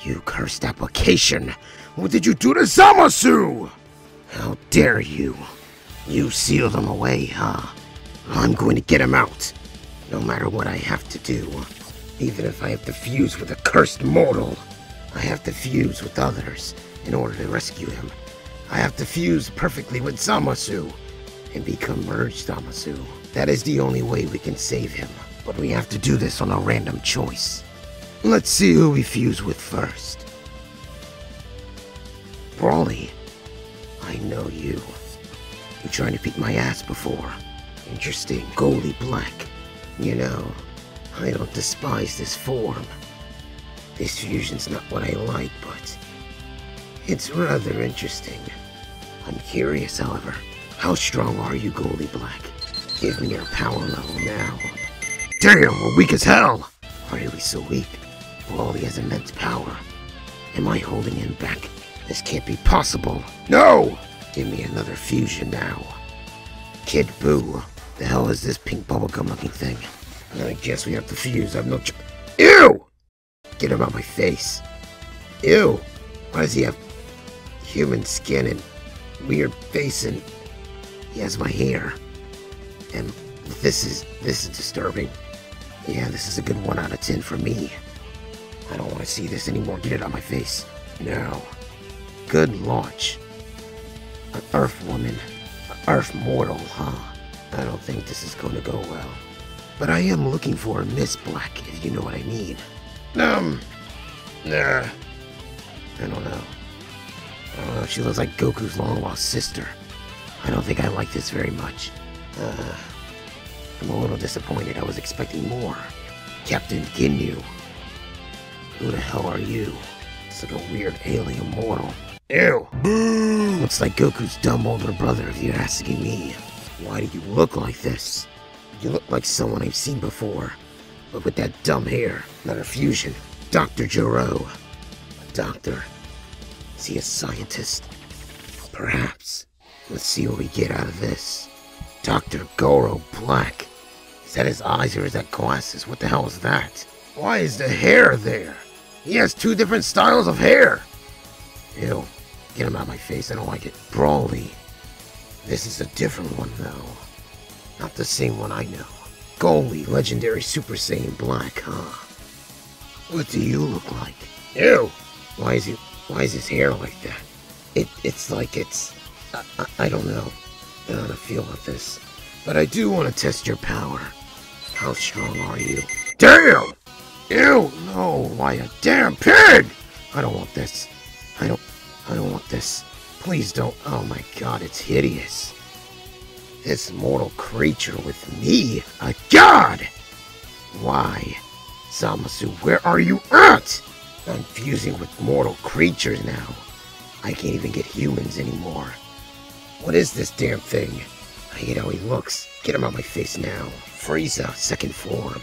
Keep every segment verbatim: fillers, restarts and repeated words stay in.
You cursed application! What did you do to Zamasu? How dare you? You sealed him away, huh? I'm going to get him out, no matter what I have to do. Even if I have to fuse with a cursed mortal, I have to fuse with others in order to rescue him. I have to fuse perfectly with Zamasu and become merged Zamasu. That is the only way we can save him. But we have to do this on a random choice. Let's see who we fuse with first. Brawly, I know you. You tried to beat my ass before. Interesting. Goalie Black. You know, I don't despise this form. This fusion's not what I like, but it's rather interesting. I'm curious, however. How strong are you, Goalie Black? Give me your power level now. Damn, we're weak as hell! Why are we so weak? Brawly has immense power. Am I holding him back? This can't be possible. No! Give me another fusion now. Kid Boo. The hell is this pink bubblegum looking thing? I guess we have to fuse. I have no ch- Ew! Get him out my face. Ew! Why does he have human skin and weird face and he has my hair? And this is this is disturbing. Yeah, this is a good one out of ten for me. I don't want to see this anymore. Get it out my face. No. Good launch. An Earth woman. An Earth mortal, huh? I don't think this is going to go well. But I am looking for a Miss Black, if you know what I mean. Um, nah. I don't know. I don't know, she looks like Goku's long-lost sister. I don't think I like this very much. Uh, I'm a little disappointed. I was expecting more. Captain Ginyu. Who the hell are you? It's like a weird alien mortal. Ew! Boo! Looks like Goku's dumb older brother, if you're asking me. Why do you look like this? You look like someone I've seen before, but with that dumb hair. Another fusion. Doctor Jiro. A doctor. Is he a scientist? Perhaps. Let's see what we get out of this. Doctor Goro Black. Is that his eyes or is that glasses? What the hell is that? Why is the hair there? He has two different styles of hair. Ew. Get him out of my face. I don't like it. Brawly. This is a different one, though. Not the same one I know. Goalie, legendary Super Saiyan Black, huh? What do you look like? Ew! Why is he? Why is his hair like that? It, it's like it's... I, I, I don't know. I don't know how to feel about this. But I do want to test your power. How strong are you? Damn! Ew! No! Why a damn pig! I don't want this. I don't... I don't want this. Please don't. Oh my god, it's hideous. This mortal creature with me? A god! Why? Zamasu, where are you at? I'm fusing with mortal creatures now. I can't even get humans anymore. What is this damn thing? I hate how he looks. Get him out my face now. Frieza, second form.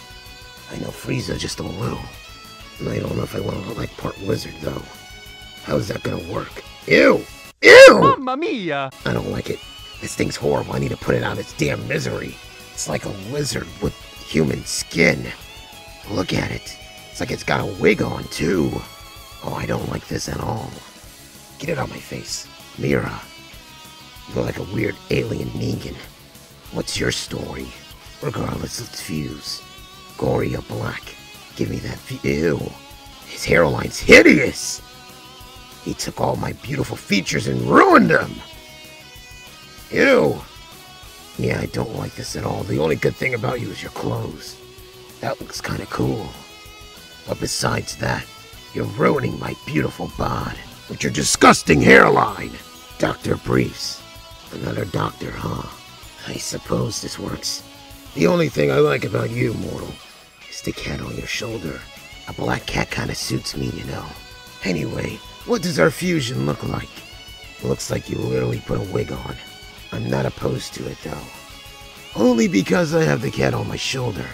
I know Frieza just a little. And I don't know if I want to look like part lizard though. How's that gonna work? Ew! Ew! Mamma mia! I don't like it. This thing's horrible. I need to put it out of its damn misery. It's like a lizard with human skin. Look at it. It's like it's got a wig on, too. Oh, I don't like this at all. Get it out my face. Mira. You look like a weird alien Negan. What's your story? Regardless, let's fuse. Goria Black. Give me that f- Ew. His hairline's hideous! He took all my beautiful features and ruined them! Ew! Yeah, I don't like this at all. The only good thing about you is your clothes. That looks kinda cool. But besides that, you're ruining my beautiful bod with your disgusting hairline! Doctor Briefs. Another doctor, huh? I suppose this works. The only thing I like about you, mortal, is the cat on your shoulder. A black cat kinda suits me, you know. Anyway, what does our fusion look like? Looks like you literally put a wig on. I'm not opposed to it, though. Only because I have the cat on my shoulder.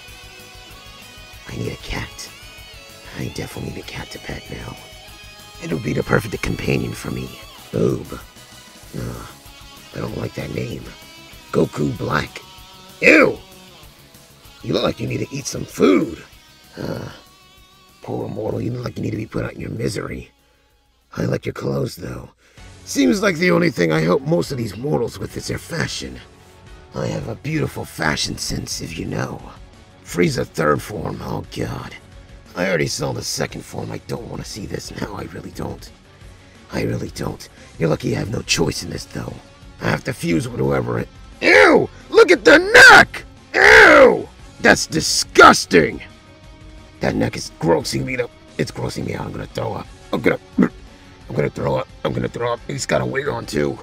I need a cat. I definitely need a cat to pet now. It'll be the perfect companion for me. Boob. Ugh, I don't like that name. Goku Black. Ew! You look like you need to eat some food. Uh, Poor mortal, you look like you need to be put out in your misery. I like your clothes, though. Seems like the only thing I help most of these mortals with is their fashion. I have a beautiful fashion sense, if you know. Frieza third form, oh god. I already saw the second form, I don't want to see this now, I really don't. I really don't. You're lucky you have no choice in this, though. I have to fuse with whoever it... Ew! Look at the neck! Ew! That's disgusting! That neck is grossing me up. It's grossing me out. I'm gonna throw up. I'm gonna... I'm gonna throw up. I'm gonna throw up. He's got a wig on, too.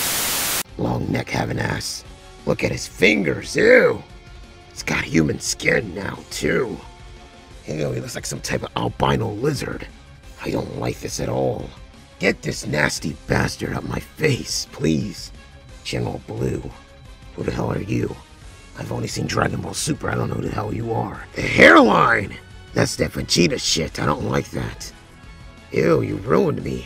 Long neck having ass. Look at his fingers. Ew! He's got human skin now, too. Ew, he looks like some type of albino lizard. I don't like this at all. Get this nasty bastard out my face, please. General Blue. Who the hell are you? I've only seen Dragon Ball Super. I don't know who the hell you are. The hairline! That's that Vegeta shit. I don't like that. Ew, you ruined me.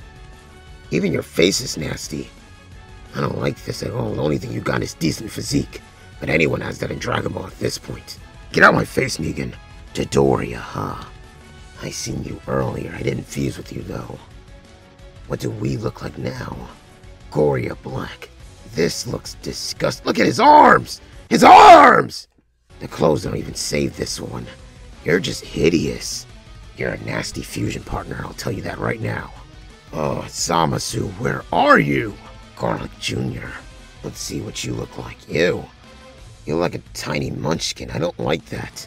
Even your face is nasty. I don't like this at all. The only thing you got is decent physique. But anyone has that in Dragon Ball at this point. Get out my face, Negan. Dodoria, huh? I seen you earlier. I didn't fuse with you, though. What do we look like now? Goria Black. This looks disgusting. Look at his arms! His arms! The clothes don't even save this one. You're just hideous. You're a nasty fusion partner, I'll tell you that right now. Oh, Zamasu, where are you? Garlic Junior Let's see what you look like. Ew. You look like a tiny munchkin. I don't like that.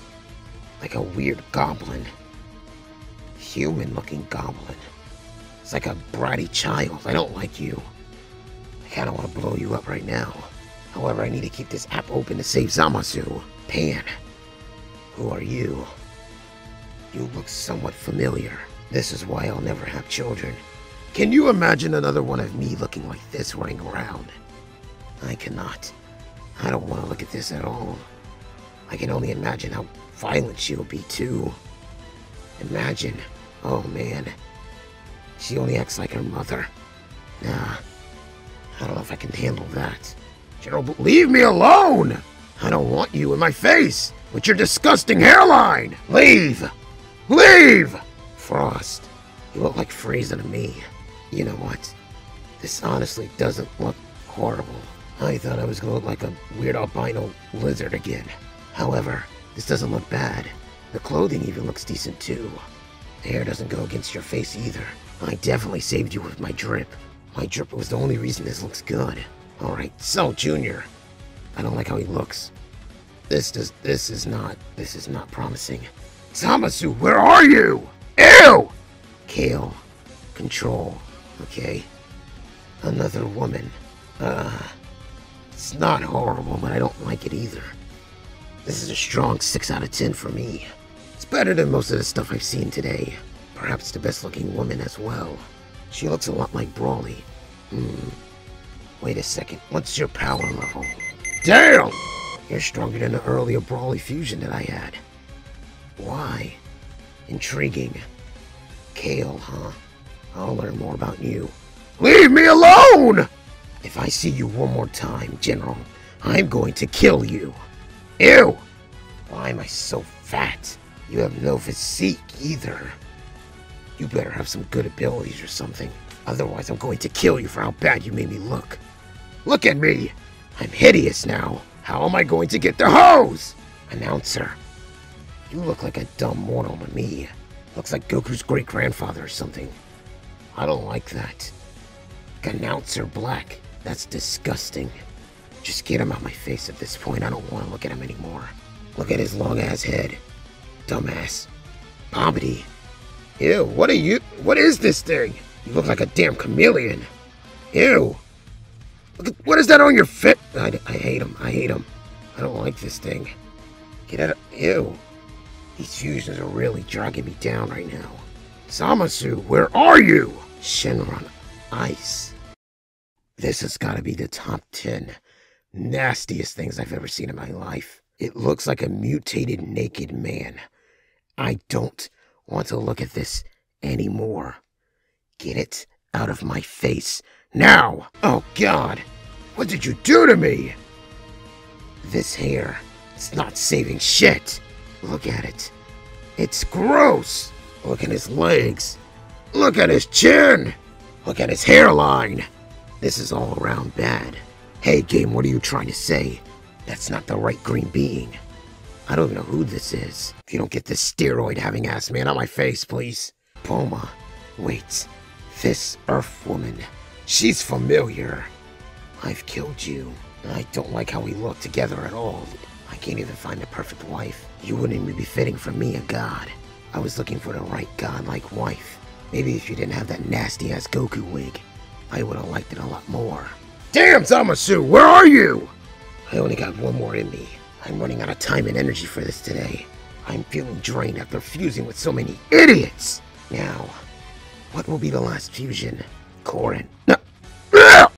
Like a weird goblin. Human-looking goblin. It's like a bratty child. I don't like you. I kinda wanna blow you up right now. However, I need to keep this app open to save Zamasu. Pan. Who are you? You look somewhat familiar. This is why I'll never have children. Can you imagine another one of me looking like this running around? I cannot. I don't want to look at this at all. I can only imagine how violent she'll be too. Imagine. Oh man. She only acts like her mother. Nah. I don't know if I can handle that. General, leave me alone! I don't want you in my face with your disgusting hairline! Leave! Leave! Frost, you look like Frieza to me. You know what? This honestly doesn't look horrible. I thought I was gonna look like a weird albino lizard again. However, this doesn't look bad. The clothing even looks decent too. The hair doesn't go against your face either. I definitely saved you with my drip. My drip was the only reason this looks good. Alright, so Junior. I don't like how he looks. This does this is not this is not promising. Zamasu, where are you? Ew! Kale. Control. Okay. Another woman. Uh it's not horrible, but I don't like it either. This is a strong six out of ten for me. It's better than most of the stuff I've seen today. Perhaps the best looking woman as well. She looks a lot like Brawly. Hmm. Wait a second, what's your power level? Damn! You're stronger than the earlier Brawly fusion that I had. Why? Intriguing. Kale, huh? I'll learn more about you. Leave me alone! If I see you one more time, General, I'm going to kill you. Ew! Why am I so fat? You have no physique either. You better have some good abilities or something. Otherwise, I'm going to kill you for how bad you made me look. Look at me! I'm hideous now. How am I going to get the hose? Announcer. You look like a dumb mortal to me. Looks like Goku's great-grandfather or something. I don't like that. Announcer Black. That's disgusting. Just get him out my face at this point. I don't want to look at him anymore. Look at his long-ass head. Dumbass. Bobbity. Ew, what are you? What is this thing? You look like a damn chameleon. Ew. Look at, what is that on your fit? I, I hate him. I hate him. I don't like this thing. Get out of... Ew. These fusions are really dragging me down right now. Zamasu, where are you? Shenron Ice. This has got to be the top ten nastiest things I've ever seen in my life. It looks like a mutated naked man. I don't want to look at this anymore. Get it out of my face now! Oh God! What did you do to me? This hair, it's not saving shit. Look at it. It's gross! Look at his legs. Look at his chin! Look at his hairline! This is all around bad. Hey, game, what are you trying to say? That's not the right green being. I don't even know who this is. If you don't get this steroid-having ass man on my face, please. Poma. Wait. This Earth woman. She's familiar. I've killed you. I don't like how we look together at all. I can't even find a perfect wife. You wouldn't even be fitting for me, a god. I was looking for the right god-like wife. Maybe if you didn't have that nasty-ass Goku wig, I would have liked it a lot more. Damn, Zamasu, where are you? I only got one more in me. I'm running out of time and energy for this today. I'm feeling drained after fusing with so many idiots. Now, what will be the last fusion? Korin. No.